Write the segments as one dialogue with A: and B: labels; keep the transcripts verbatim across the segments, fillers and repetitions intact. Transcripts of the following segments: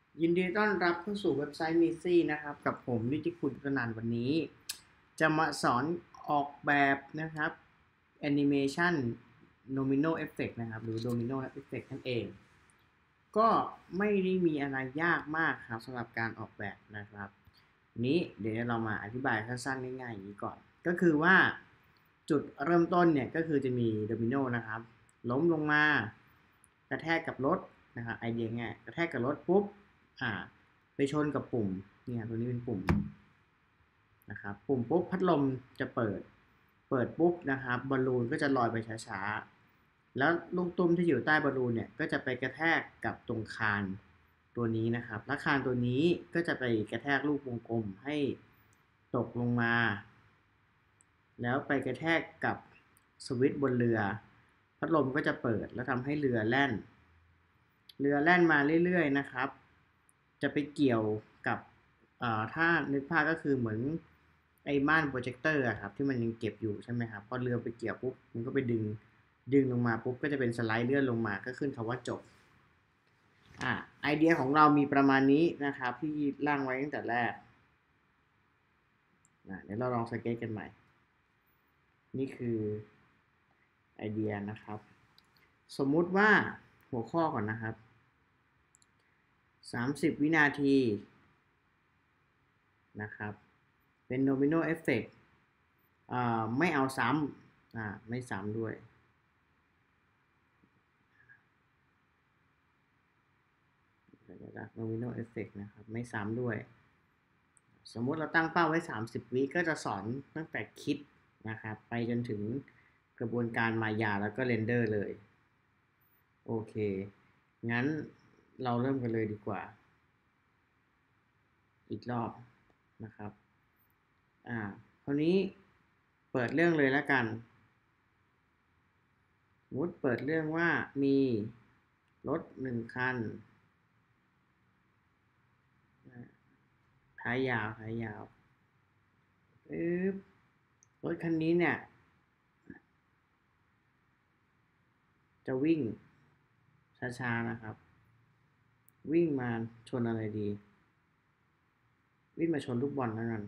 A: ยินดีต้อนรับเข้าสู่เว็บไซต์ Mizzy นะครับกับผมนิติคุณกนันท์วันนี้จะมาสอนออกแบบนะครับแอนิเมชัน Domino Effect นะครับหรือ Domino Effect นั่นเองก็ไม่ได้มีอะไรยากมากครับสำหรับการออกแบบนะครับนี้เดี๋ยวเรามาอธิบายสั้นๆง่ายๆอย่างนี้ก่อนก็คือว่าจุดเริ่มต้นเนี่ยก็คือจะมีโดมิโนนะครับล้มลงมากระแทกกับรถนะครับไอเดียง่ายกระแทกกับรถปุ๊บอ่าไปชนกับปุ่มเนี่ยตัวนี้เป็นปุ่มนะครับปุ่มปุ๊บพัดลมจะเปิดเปิดปุ๊บนะครับบอลลูนก็จะลอยไปช้าๆแล้วลูกตุ้มที่อยู่ใต้บอลลูนเนี่ยก็จะไปกระแทกกับตรงคานตัวนี้นะครับและคานตัวนี้ก็จะไปกระแทกลูกวงกลมให้ตกลงมาแล้วไปกระแทกกับสวิตช์บนเรือพัดลมก็จะเปิดแล้วทำให้เรือแล่น เรือแล่นมาเรื่อยๆนะครับจะไปเกี่ยวกับถ้านึกภาพก็คือเหมือนไอ้ม่านโปรเจคเตอร์ครับที่มันยังเก็บอยู่ใช่ไหมครับพอเรือไปเกี่ยวปุ๊บมันก็ไปดึงดึงลงมาปุ๊บก็จะเป็นสไลด์เลื่อนลงมาก็ขึ้นคำว่าจบอ่าไอเดียของเรามีประมาณนี้นะครับที่ร่างไว้ตั้งแต่แรกเดี๋ยวเราลองสเก็ตกันใหม่นี่คือไอเดียนะครับสมมุติว่าหัวข้อก่อนนะครับสามสิบวินาทีนะครับเป็น Domino Effect อ่าไม่เอาซ้ำอ่าไม่ซ้ำด้วย Domino Effect นะครับไม่ซ้ำด้วยสมมุติเราตั้งเป้าไว้สามสิบวิก็จะสอนตั้งแต่คิดนะครับไปจนถึงกระบวนการมายาแล้วก็เรนเดอร์เลยโอเคงั้นเราเริ่มกันเลยดีกว่าอีกรอบนะครับอ่าคราวนี้เปิดเรื่องเลยแล้วกันสมมติเปิดเรื่องว่ามีรถหนึ่งคันท้ายยาวท้ายยาวปึ๊บรถคันนี้เนี่ยจะวิ่งช้าๆนะครับวิ่งมาชนอะไรดีวิ่งมาชนลูกบอลแล้วกัน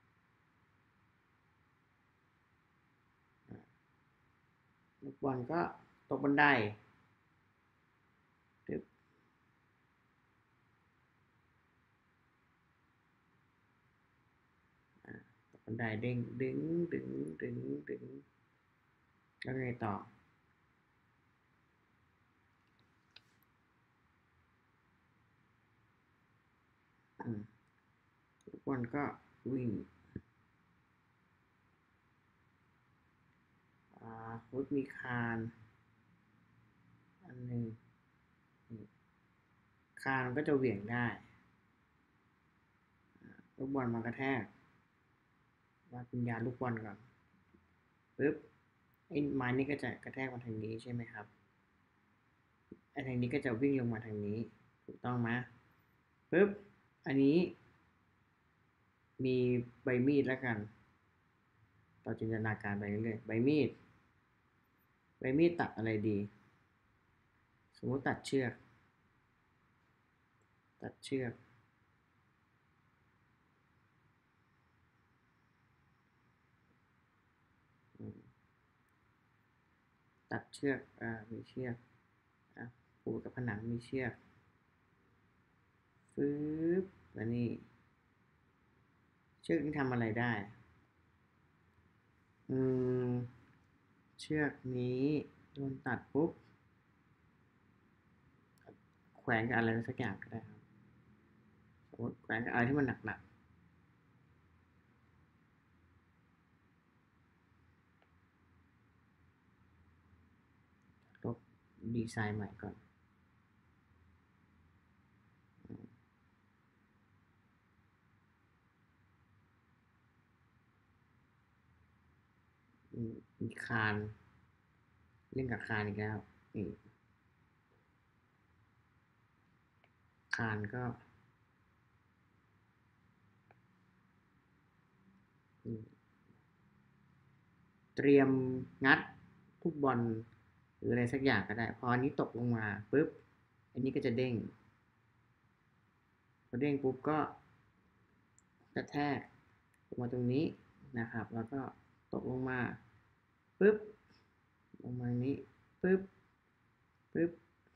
A: ลูกบอลก็ตกบันไดปึ๊บตกบันไดเด้งดึงดึงดึงดึงแล้วไงต่อลูกบอลก็วิ่งอ่ารถมีคานอันหนึ่งคานก็จะเหวี่ยงได้ลูกบอลมากระแทกวาดวิญญาณลูกบอลก่อนปึ๊บไอ้ไม้นี่ก็จะกระแทกมาทางนี้ใช่ไหมครับไอ้ทางนี้ก็จะวิ่งลงมาทางนี้ถูกต้องไหมปึ๊บอันนี้มีใบมีดแล้วกันต่อจินตนาการไปเรื่อยๆใบมีดใบมีดตัดอะไรดีสมมติตัดเชือกตัดเชือกตัดเชือกอ่ามีเชือกอ่ะปูกับผนังมีเชือกฟึบแล้วนี่เชือกนี้ทำอะไรได้อืมเชือกนี้โดนตัดปุ๊บแขวนกับอะไรสักอย่างก็ได้ครับสมมติแขวนกับอะไรที่มันหนักๆลบดีไซน์ใหม่ก่อนมีคานเล่นกับคานอีกแล้วนี่คานก็เตรียมงัดทุกบอลหรืออะไรสักอย่างก็ได้พออันนี้ตกลงมาปุ๊บอันนี้ก็จะเด้งอเด้งปุ๊บก็กระแทกลงมาตรงนี้นะครับ แล้วก็ตกลงมาปึ๊บลงมานี้ปึ๊บปึ๊บ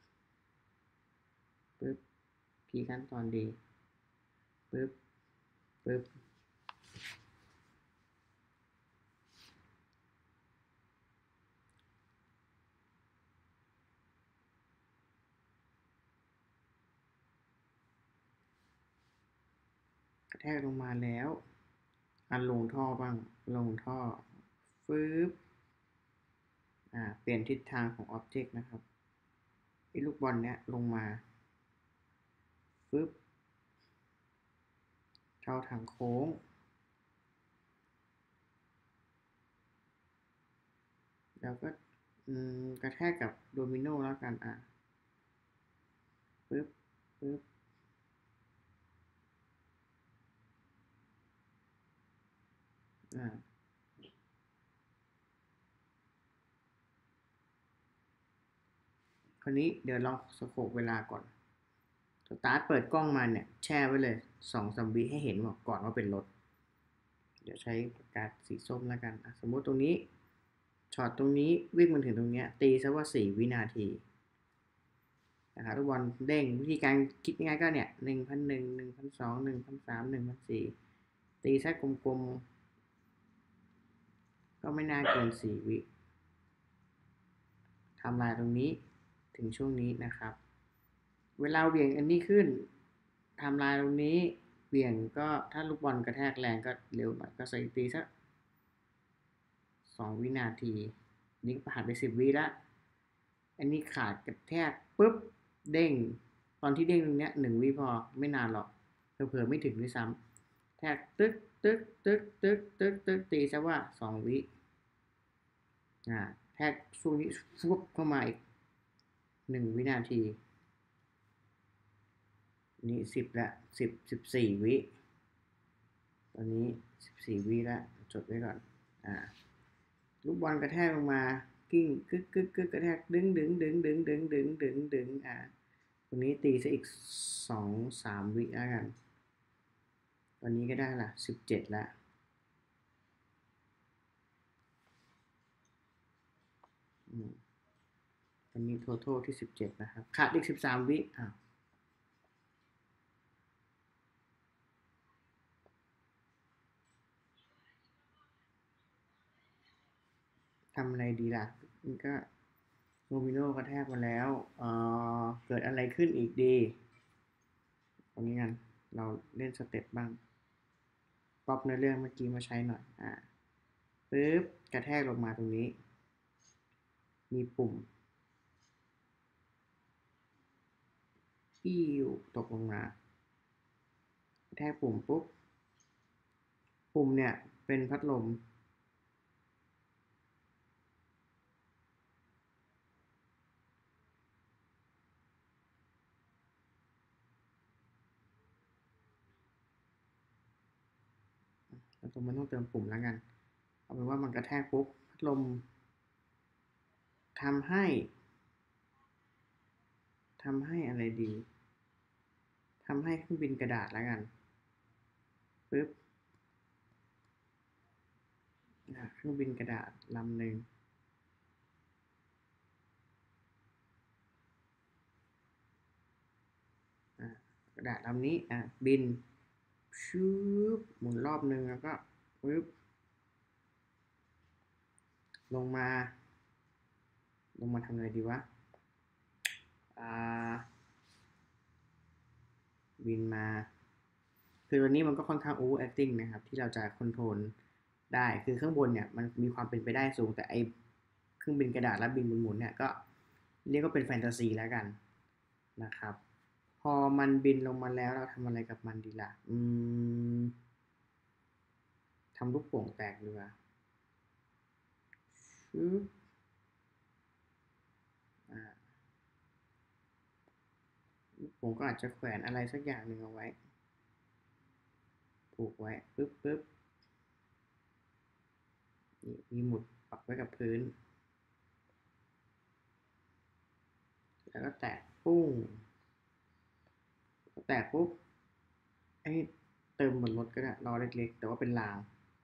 A: ปึ๊บกี่ขั้นตอนดีปึ๊บปึ๊บกระแทกลงมาแล้วอันลงท่อบ้างลงท่อฟืบอ่าเปลี่ยนทิศทางของอ็อบเจกต์นะครับไอ้ลูกบอลเนี้ยลงมาฟืบเข้าทางโค้งแล้วก็กระแทกกับโดมิโนแล้วกันอ่ะปึ๊บปึ๊บอ่าคราวนี้เดี๋ยวลองสโคปเวลาก่อนสตาร์ทเปิดกล้องมาเนี่ยแช่ไว้เลยสองสามวิให้เห็นว่าก่อนว่าเป็นรถเดี๋ยวใช้ปากกาสีส้มแล้วกันสมมติตรงนี้ช็อตตรงนี้วิ่งมาถึงตรงนี้ตีซะว่าสี่วินาทีนะครับทุกวันเด้งวิธีการคิดง่ายก็เนี่ยหนึ่งพันหนึ่งหนึ่งพันสองหนึ่งพันสามหนึ่งพันสี่ตีแค่กลมๆก็ไม่น่าเกินสี่วิทำลายตรงนี้ถึงช่วงนี้นะครับเวลาเหวี่ยงอันนี้ขึ้นทำลายตรงนี้เหวี่ยงก็ถ้าลูกบอลกระแทกแรงก็เร็วหน่อยก็ใส่ตีสักสองวินาทีนี่ผ่านไปสิบวิแล้วอันนี้ขาดกระแทกปุ๊บเด้งตอนที่เด้งตรงเนี้ยหนึ่งวิพอไม่นานหรอกเผลอๆไม่ถึงด้วยซ้ำแทกตึ๊กตึ๊กตึ๊กตึ๊กตึ๊กตึ๊กตีซะว่าสองวิอ่าแทกช่วงนี้ฟุบเข้ามาอีกหนึ่งวินาทีนี่สิบละสิบสิบสี่วิตอนนี้สิบสี่วิแล้วจดไว้ก่อนอ่าลูกบอลกระแทกลงมากิ้งกึกกึกกึกกระแทกดึงดึงดึงดึงดึงดึงดึงดึงอ่าตรงนี้ตีซะอีกสองสามวิแล้วกันตอนนี้ก็ได้ละสิบเจ็ดละตอนนี้ total ที่สิบเจ็ดนะครับขาดอีกสิบสามวิอ่าทำอะไรดีล่ะมันก็โดมิโนกระแทกมาแล้วเอ่อเกิดอะไรขึ้นอีกดีตรงนี้กันเราเล่นสเต็ปบ้างป๊อปในเรื่องเมื่อกี้มาใช้หน่อยอ่าปึ๊บกระแทกลงมาตรงนี้มีปุ่มปิ้วตกลงมากระแทกปุ่มปุ๊บปุ่มเนี่ยเป็นพัดลมแล้วตรงมันต้องเติมปุ่มแล้วกันเอาเป็นว่ามันกระแทกปุ๊บพัดลมทำให้ทำให้อะไรดีทำให้เครื่องบินกระดาษแล้วกันปึ๊บเครื่องบินกระดาษลำหนึ่งกระดาษลำนี้อ่ะบินชืบหมุนรอบหนึ่งแล้วก็ปึ๊บลงมาลงมาทำอะไรดีวะอ่าบินมาคือวันนี้มันก็ค่อนข้าง over acting นะครับที่เราจะคอนโทรลได้คือข้างบนเนี่ยมันมีความเป็นไปได้สูงแต่ไอเครื่องบินกระดาษและบินหมุนๆเนี่ยก็เรียกว่าเป็นแฟนตาซีแล้วกันนะครับพอมันบินลงมาแล้วเราทำอะไรกับมันดีล่ะอืมทำลูกโป่งแตกดีกว่าชึบอ่าลูกโป่งก็อาจจะแขวนอะไรสักอย่างหนึ่งเอาไว้ผูกไว้ปึ๊บปึ๊บนี่มีหมุดปักไว้กับพื้นแล้วก็แตะปุ้งแตะปุ๊บให้เติมบนรถก็ได้ล้อเล็กๆแต่ว่าเป็นราง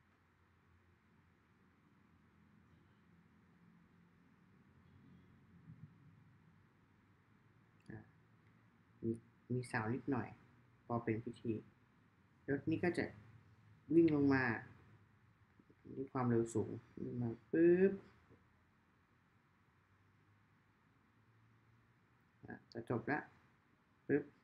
A: มีมีสาวนิดหน่อยพอเป็นพิธีรถนี้ก็จะวิ่งลงมาด้วยความเร็วสูงมาปึ๊บจะจบแล้วปึ๊บ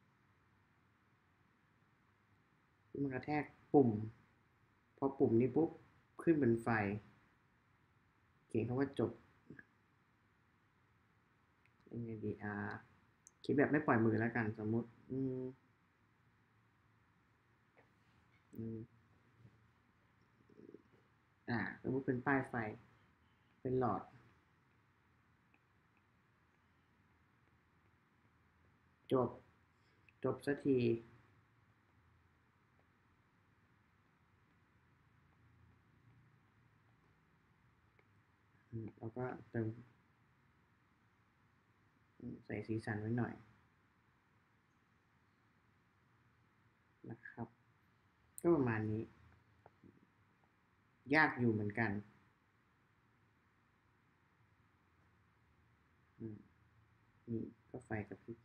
A: มันกระแทกปุ่มพอปุ่มนี้ปุ๊บขึ้นเป็นไฟเขียนคำว่าจบยังไงดีอ่าคิดแบบไม่ปล่อยมือแล้วกันสมมุติอืมอืมอ่าสมมุติเป็นป้ายไฟเป็นหลอดจบจบสักทีแล้วก็เติมใส่สีสันไว้หน่อยนะครับก็ประมาณนี้ยากอยู่เหมือนกันนี่ก็ไฟกระพริบ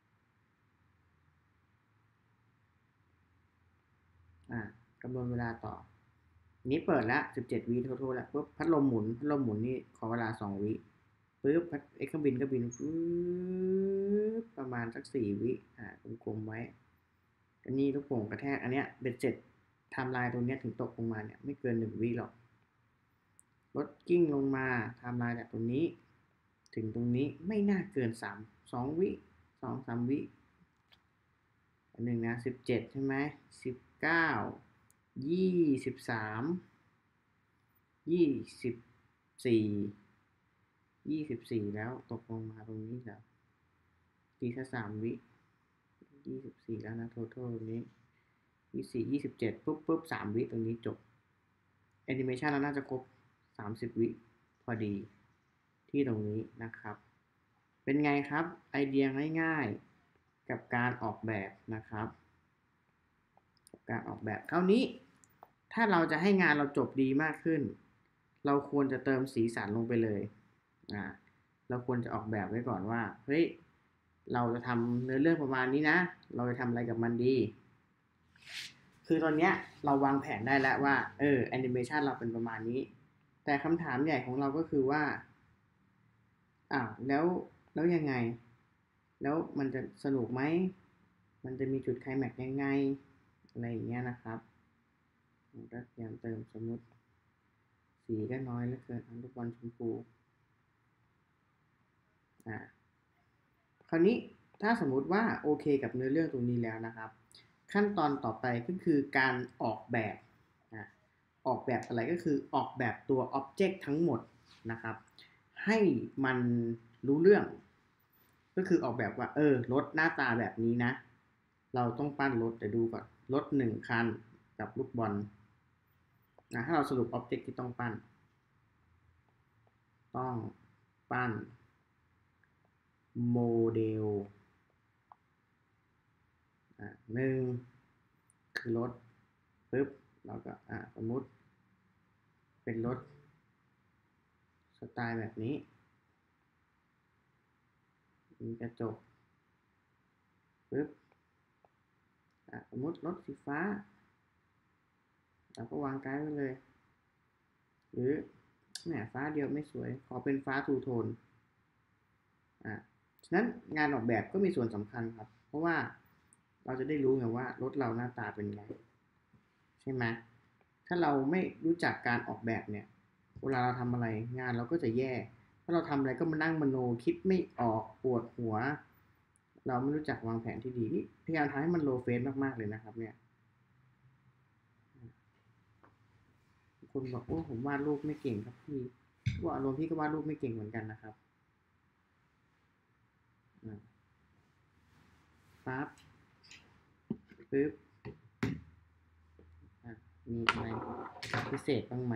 A: อ่ากำหนดเวลาต่อนี้เปิดละสิบเจ็ดวิทั้งๆแล้วปุ๊บพัดลมหมุนพัดลมหมุนนี่ขอเวลาสองวิปุ๊บพัดเอ็กเครื่องบินก็บินฟื้บประมาณสักสี่วิอ่ากลมๆไว้อันนี้ลูกโป่งกระแทกอันเนี้ยเบ็ดเสร็จไทม์ไลน์ตรงเนี้ยถึงตกลงมาเนี่ยไม่เกินหนึ่งวิหรอกรถกิ้งลงมาไทม์ไลน์จากตรงนี้ถึงตรงนี้ไม่น่าเกินสามสองวิสองสามวิอันหนึ่งนะสิบเจ็ดใช่ไหมสิบเก้ายี่สิบสามยี่สิบสี่ยี่สิบสี่แล้วตกลงมาตรงนี้แล้วตีแค่สามวิยี่สิบสี่แล้วนะ total ตรงนี้ยี่สี่ยี่สิบเจ็ดปุ๊บปุ๊บสามวิตรงนี้จบแอนิเมชันเราน่าจะครบสามสิบวิพอดีที่ตรงนี้นะครับเป็นไงครับไอเดียง่ายๆกับการออกแบบนะครับการออกแบบคราวนี้ถ้าเราจะให้งานเราจบดีมากขึ้นเราควรจะเติมสีสันลงไปเลยอ่าเราควรจะออกแบบไว้ก่อนว่าเฮ้ยเราจะทำเนื้อเรื่องประมาณนี้นะเราจะทำอะไรกับมันดีคือตอนเนี้ยเราวางแผนได้แล้วว่าเออแอนิเมชันเราเป็นประมาณนี้แต่คำถามใหญ่ของเราก็คือว่าอ้าวแล้วแล้วยังไงแล้วมันจะสนุกไหมมันจะมีจุดไคลแม็กซ์ยังไงอะไรอย่างเงี้ยนะครับก็พยายามเติมสมมติสีก็น้อยเหลือเกินอันลูกบอลชมพูอ่าคราวนี้ถ้าสมมุติว่าโอเคกับเนื้อเรื่องตรงนี้แล้วนะครับขั้นตอนต่อไปก็คือการออกแบบนะออกแบบอะไรก็คือออกแบบตัวอ็อบเจกต์ทั้งหมดนะครับให้มันรู้เรื่องก็คือออกแบบว่าเออรถหน้าตาแบบนี้นะเราต้องปั้นรถแต่ดูก่อนรถหนึ่งคันกับลูกบอลนะถ้าเราสรุปอ็อบเจกต์ที่ต้องปั้นต้องปั้นโมเดลอ่ะหนึ่งคือรถปึ๊บเราก็อ่ะสมมุติเป็นรถสไตล์แบบนี้มีกระจกปึ๊บอ่ะสมมุติรถสีฟ้าเราก็วางไกด์ไว้เลยหรือแหมฟ้าเดียวไม่สวยขอเป็นฟ้าทูโทนอ่ะฉะนั้นงานออกแบบก็มีส่วนสำคัญครับเพราะว่าเราจะได้รู้ไงว่ารถเราหน้าตาเป็นไงใช่ไหมถ้าเราไม่รู้จักการออกแบบเนี่ยเวลาเราทำอะไรงานเราก็จะแย่ถ้าเราทำอะไรก็มานั่งมโนคิดไม่ออกปวดหัวเราไม่รู้จักวางแผนที่ดีนี่พยายามทำให้มันโลเฟสมากๆเลยนะครับเนี่ยคนบอกโอ้ผมวาดรูปไม่เก่งครับพี่ว่าอารมณ์พี่ก็วาดรูปไม่เก่งเหมือนกันนะครับปั๊บปึ๊บมีอะไรพิเศษบ้างไหม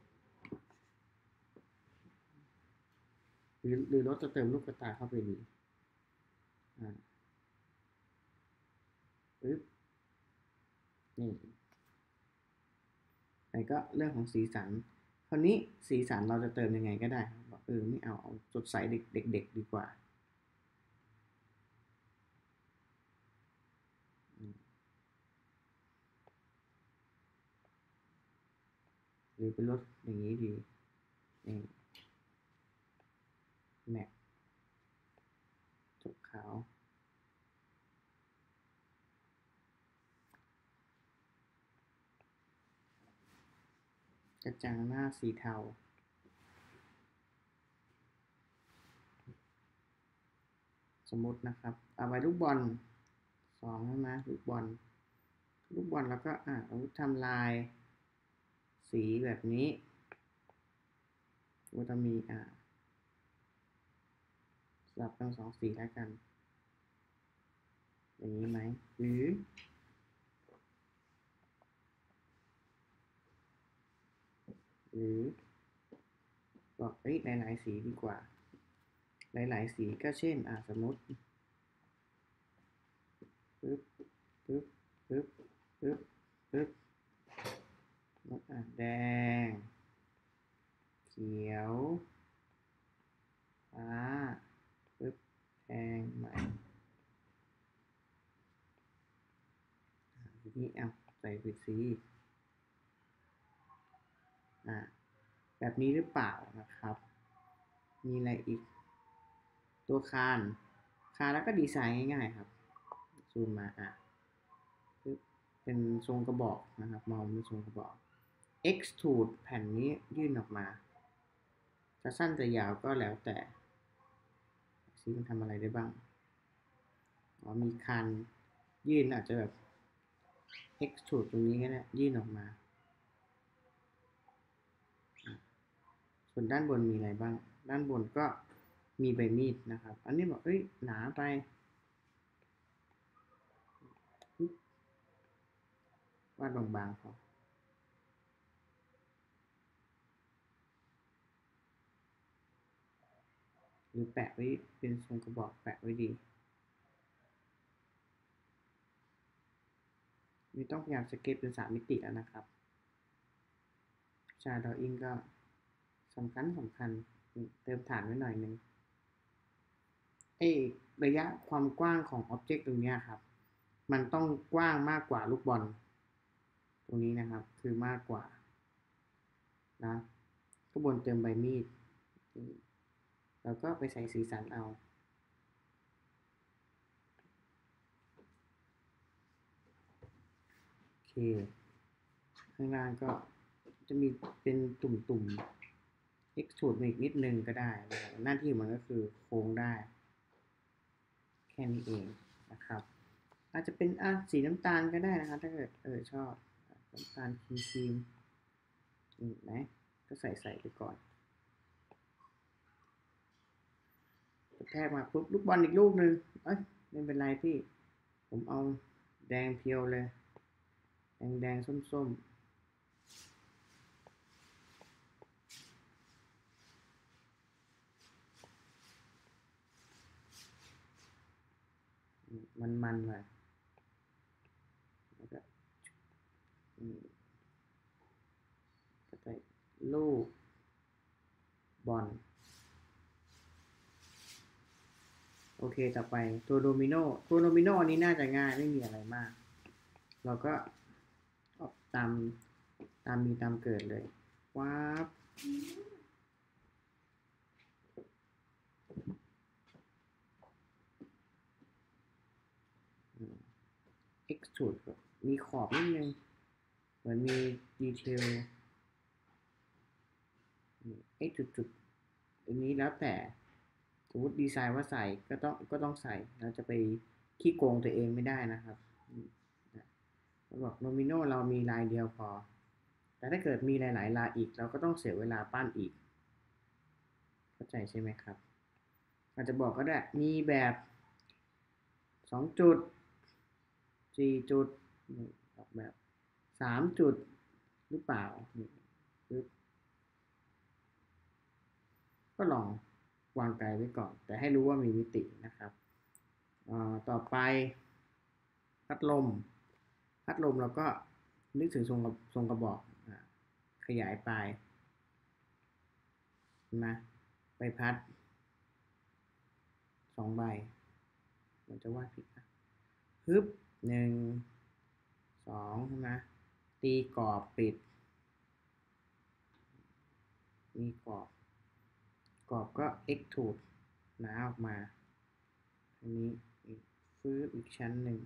A: หรือหรือเราจะเติมลูกกระตาเข้าไปดีปึ๊บนี่ไปก็เรื่องของสีสันคราวนี้สีสันเราจะเติมยังไงก็ได้บอกเออไม่เอาเอาสดใสเด็กๆดีกว่าหรือเป็นรถอย่างนี้ดีนี่แม็กจบขาวกระจังหน้าสีเทาสมมตินะครับเอาไว้ลูกบอลสองใช่ไหมลูกบอลลูกบอลแล้วก็อ่ะเอาทำลายสีแบบนี้ก็จะมีอ่าสลับทั้งสองสีแล้วกันอย่างนี้ไหมหรือหรือบอกเอ้ยหลายๆสีดีกว่าหลายๆสีก็เช่นอ่าสมมติปึ๊บปึ๊บปึ๊บปึ๊บปึ๊บอ่ะแดงเขียวฟ้าปึ๊บแดงใหม่ทีนี้เอาใส่ไปสีอ่าแบบนี้หรือเปล่านะครับ มีอะไรอีกตัวคานคานแล้วก็ดีไซน์ง่ายๆครับซูมมาอ่ะเป็นทรงกระบอกนะครับมองเป็นทรงกระบอก extrude แผ่นนี้ยื่นออกมาจะสั้นจะยาวก็แล้วแต่ซิมันทำอะไรได้บ้างอ๋อมีคานยื่นอาจจะแบบ extrude ตรงนี้ก็ได้ยื่นออกมาส่วนด้านบนมีอะไรบ้างด้านบนก็มีใบมีดนะครับอันนี้บอกเอ้ยหนาไปวาดบางๆพอหรือแปะไว้เป็นทรงกระบอกแปะไว้ดีไม่ต้องพยายามสเก็ตเป็นสามมิติแล้วนะครับชาดออิงก็สำคัญสำคัญเติมฐานไว้หน่อยนึงไอ้ระยะความกว้างของอ็อบเจกต์ตรงนี้ครับมันต้องกว้างมากกว่าลูกบอลตรงนี้นะครับคือมากกว่านะก็บนเติมใบมีดแล้วก็ไปใส่สีสันเอาโอเคข้างล่างก็จะมีเป็นตุ่มๆ extrude มาอีกนิดนึงก็ได้นะครับหน้าที่มันก็คือโค้งได้แค่นี้เองนะครับอาจจะเป็นอ่ะสีน้ำตาลก็ได้นะครับถ้าเกิดเออชอบน้ำตาลครีมๆนี่ไหมก็ใส่ใส่ไปก่อนกระแทกมาปุ๊บลูกบอลอีกลูกหนึ่งเอ้ยไม่เป็นไรพี่ผมเอาแดงเพียวเลยแดงแดงส้มๆมันมันมาแล้วก็ก็ใส่ลูกบอลโอเคต่อไปตัวโดมิโนตัวโดมิโนนี้น่าจะง่ายไม่มีอะไรมากเราก็ตามตามมีตามเกิดเลยว้าบextrude มีขอบนิดนึงเหมือนมีดีเทลไอ้จุดๆอันนี้แล้วแต่สมมติดีไซน์ว่าใส่ก็ต้องก็ต้องใส่เราจะไปขี้โกงตัวเองไม่ได้นะครับเราบอกโนมิโนเรามีลายเดียวพอแต่ถ้าเกิดมีหลายๆลายอีกเราก็ต้องเสียเวลาปั้นอีกเข้าใจใช่ไหมครับอาจจะบอกก็ได้มีแบบสองจุดสี่จุดออกแบบสามจุดหรือเปล่าก็ลองวางไกลไว้ก่อนแต่ให้รู้ว่ามีมิตินะครับต่อไปพัดลมพัดลมเราก็นึกถึงทรงกระทรงกระบอกขยายปลายนะใบพัดสองใบมันจะวาดผิดนะฮึบหนึ่งสองใช่ไหมตีกรอบปิดมีกรอบกรอบก็ extrude หนาออกมาอันนี้ฟื้นอีกชั้นหนึ่ง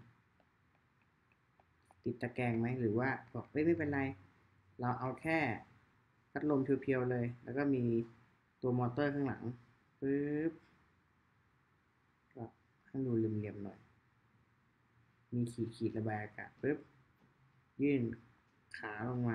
A: ติดตะแกรงไหมหรือว่าบอกไม่ไม่เป็นไรเราเอาแค่พัดลมเพียวๆเลยแล้วก็มีตัวมอเตอร์ข้างหลังปึ๊บก็ให้ดูเหลี่ยมๆหน่อยมีขีดขีดระบายอากาศปึ๊บยื่นขาลงมา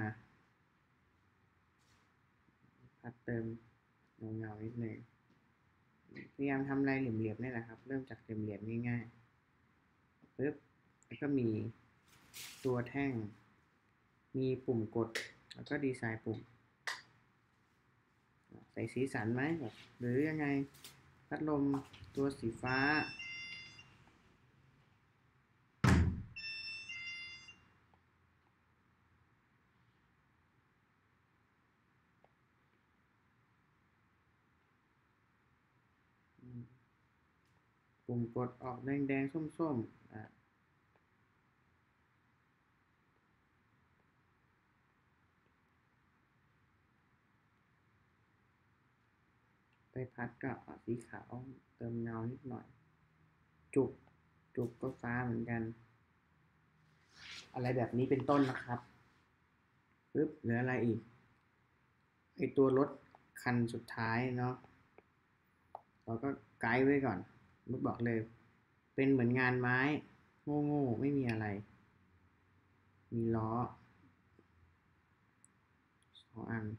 A: พัดเติมเงาๆนิดนึงพยายามทำอะไรเหลี่ยมๆนี่แหละครับเริ่มจากเหลี่ยมๆง่ายๆปึ๊บแล้วก็มีตัวแท่งมีปุ่มกดแล้วก็ดีไซน์ปุ่มใส่สีสันไหมหรือยังไงพัดลมตัวสีฟ้าปุ่มกดออกแดงๆส้มๆอ่ะไปพัดก็สีขาวเติมเงานิดหน่อยจุกจุกก็ฟ้าเหมือนกันอะไรแบบนี้เป็นต้นนะครับปึ๊บเหลืออะไรอีกไอตัวรถคันสุดท้ายเนาะเราก็ไกด์ไว้ก่อนมุดบอกเลยเป็นเหมือนงานไม้โง่ๆไม่มีอะไรมีล้อสองอัน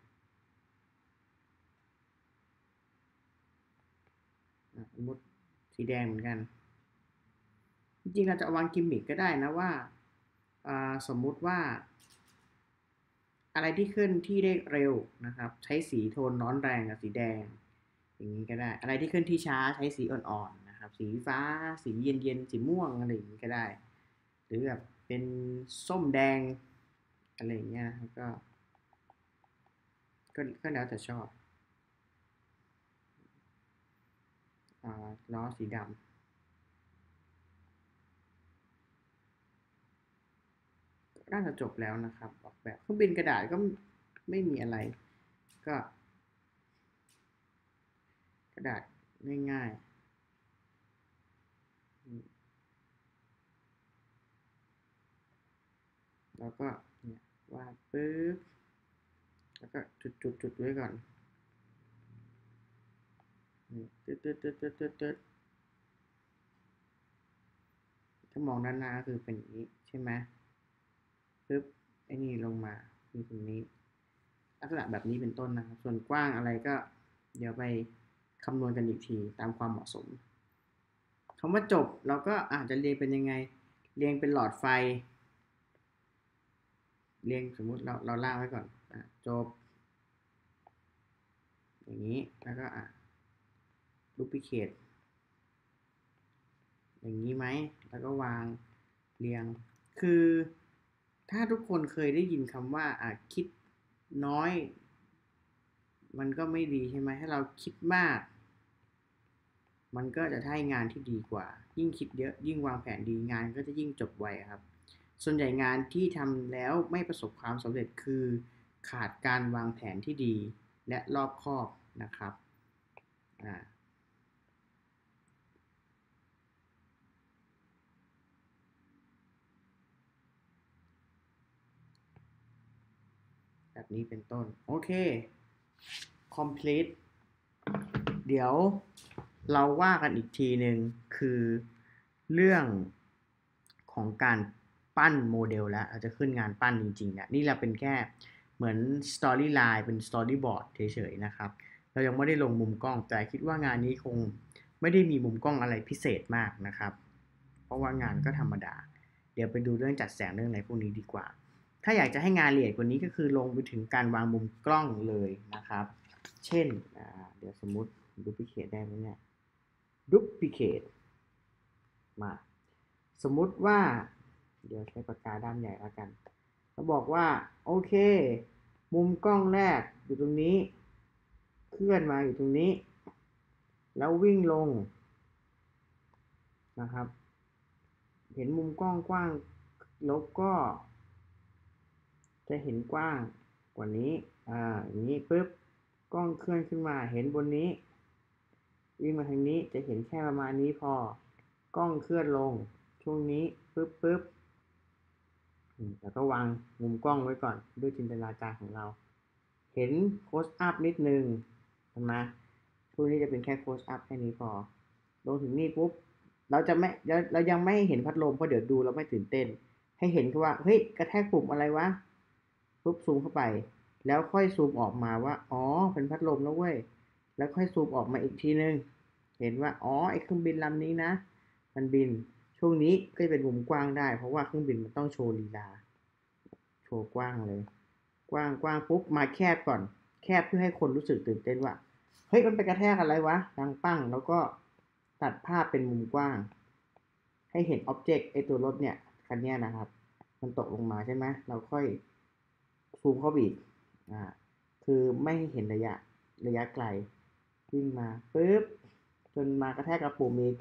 A: มุดสีแดงเหมือนกันจริงๆเราจะวางกิมมิคก็ได้นะว่าสมมุติว่าอะไรที่เคลื่อนที่ได้เร็วนะครับใช้สีโทนร้อนแรงกับสีแดงอย่างนี้ก็ได้อะไรที่เคลื่อนที่ช้าใช้สีอ่อนๆนะครับสีฟ้าสีเย็นๆสีม่วงอะไรอย่างนี้ก็ได้หรือแบบเป็นส้มแดงอะไรอย่างเงี้ยนะครับก็ก็ก็แล้วแต่ชอบอ่าล้อสีดำน่าจะจบแล้วนะครับออกแบบเครื่องบินกระดาษก็ไม่มีอะไรก็กระดาษง่ายๆแล้วก็เนี่ยวาดปึ๊บแล้วก็จุดๆๆไว้ก่อนตึ๊ดตึ๊ดตึ๊ดตึ๊ดตึ๊ดตึ๊ดถ้ามองด้านหน้าคือเป็นอย่างนี้ใช่ไหมปึ๊บไอ้นี่ลงมาคือตรงนี้ลักษณะแบบนี้เป็นต้นนะครับส่วนกว้างอะไรก็เดี๋ยวไปคำนวณกันอีกทีตามความเหมาะสมคำว่าจบเราก็อาจจะเรียงเป็นยังไงเรียงเป็นหลอดไฟเรียงสมมุติเราเราล่างไว้ก่อนอ่ะจบอย่างนี้แล้วก็อ่ะดูพิเคทอย่างนี้ไหมแล้วก็วางเรียงคือถ้าทุกคนเคยได้ยินคำว่าอ่ะคิดน้อยมันก็ไม่ดีใช่ไหมถ้าเราคิดมากมันก็จะได้งานที่ดีกว่ายิ่งคิดเยอะยิ่งวางแผนดีงานก็จะยิ่งจบไวครับส่วนใหญ่งานที่ทำแล้วไม่ประสบความสำเร็จคือขาดการวางแผนที่ดีและรอบคอบนะครับอ่าแบบนี้เป็นต้นโอเค complete เดี๋ยวเราว่ากันอีกทีหนึ่งคือเรื่องของการปั้นโมเดลแล้วเราจะขึ้นงานปั้นจริงๆเนี่ยนี่เราเป็นแค่เหมือนสตอรี่ไลน์เป็นสตอรี่บอร์ดเฉยๆนะครับเรายังไม่ได้ลงมุมกล้องแต่คิดว่างานนี้คงไม่ได้มีมุมกล้องอะไรพิเศษมากนะครับเพราะว่างานก็ธรรมดาเดี๋ยวไปดูเรื่องจัดแสงเรื่องอะไรพวกนี้ดีกว่าถ้าอยากจะให้งานละเอียดกว่านี้ก็คือลงไปถึงการวางมุมกล้องเลยนะครับเช่นเดี๋ยวสมมุติดูพิเคทได้ไหมเนี่ย duplicate มาสมมุติว่าเดี๋ยวใช้ปากกาด้ามใหญ่แล้วกันเราบอกว่าโอเคมุมกล้องแรกอยู่ตรงนี้เคลื่อนมาอยู่ตรงนี้แล้ววิ่งลงนะครับเห็นมุมกล้องกว้างแล้วก็จะเห็นกว้างกว่านี้อ่าอย่างนี้ปุ๊บกล้องเคลื่อนขึ้นมาเห็นบนนี้วิ่งมาทางนี้จะเห็นแค่ประมาณนี้พอกล้องเคลื่อนลงช่วงนี้ปุ๊บปุ๊บแล้วก็วางมุมกล้องไว้ก่อนด้วยจินตนาการของเราเห็นโคสอัพนิดนึงใช่ไหมช่วงนี้จะเป็นแค่โคสอัพแค่นี้พอลงถึงนี่ปุ๊บเราจะไม่เรายังไม่เห็นพัดลมเพราะเดี๋ยวดูเราไม่ตื่นเต้นให้เห็นแค่ว่าเฮ้ยกระแทกปุ่มอะไรวะปุ๊บซูมเข้าไปแล้วค่อยซูมออกมาว่าอ๋อเป็นพัดลมแล้วเว้ยแล้วค่อยซูมออกมาอีกทีนึงเห็นว่าอ๋อไอเครื่องบินลำนี้นะมันบินช่วงนี้ก็จะเป็นมุมกว้างได้เพราะว่าเครื่องบินมันต้องโชว์ลีลาโชว์กว้างเลยกว้างกว้างปุ๊บมาแคบก่อนแคบเพื่อให้คนรู้สึกตื่นเต้นว่าเฮ้ยมันไปกระแทกอะไรวะดังปั้งแล้วก็ตัดภาพเป็นมุมกว้างให้เห็นอ็อบเจกต์ไอตัวรถเนี่ยคันนี้นะครับมันตกลงมาใช่ไหมเราค่อยซูมเข้าไปอีกอ่าคือไม่ให้เห็นระยะระยะไกลวิ่งมาปุ๊บจนมากระแทกกับปุ่มอีก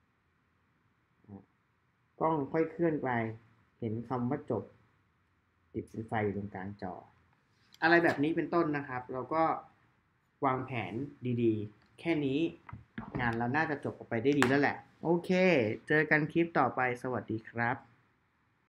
A: กล้องค่อยเคลื่อนไปเห็นคำว่าจบติดเป็นไฟอยู่ตรงกลางจออะไรแบบนี้เป็นต้นนะครับเราก็วางแผนดีๆแค่นี้งานเราน่าจะจบออกไปได้ดีแล้วแหละโอเคเจอกันคลิปต่อไปสวัสดีครับ